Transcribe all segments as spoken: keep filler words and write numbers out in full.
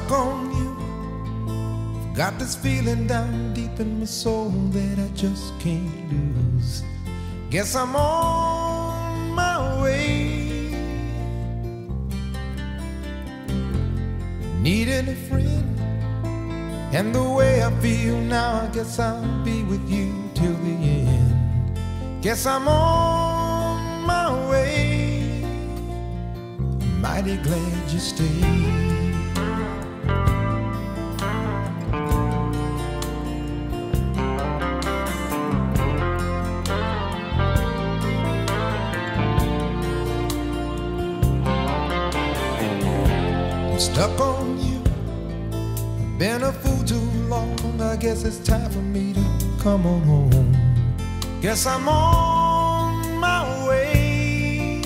stuck on you. Got this feeling down deep in my soul that I just can't lose. Guess I'm on my way. Needing a friend, and the way I feel now, I guess I'll be with you till the end. Guess I'm on my way. Mighty glad you stayed. Stuck on you, been a fool too long. I guess it's time for me to come on home. Guess I'm on my way.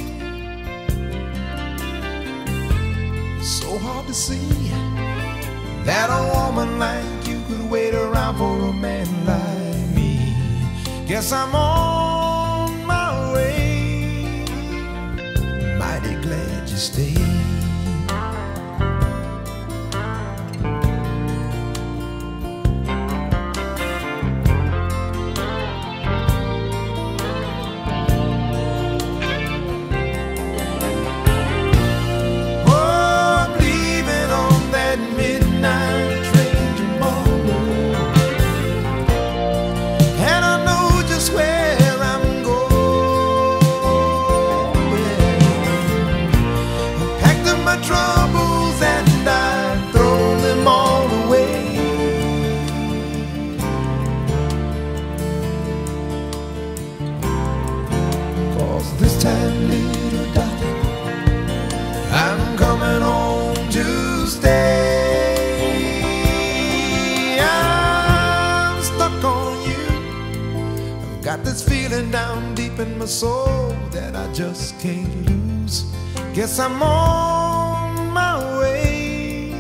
So hard to see that a woman like you could wait around for a man like me. Guess I'm on my way. Mighty glad you stayed. Troubles and I throw them all away. Cause this time, little darling, I'm coming home to stay. I'm stuck on you. I've got this feeling down deep in my soul that I just can't lose. Guess I'm on my way.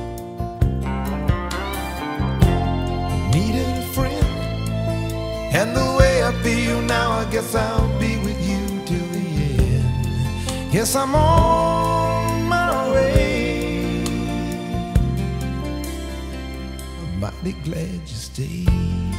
Needed a friend, and the way I feel now, I guess I'll be with you till the end. Guess I'm on my way. I'm mighty glad you stayed.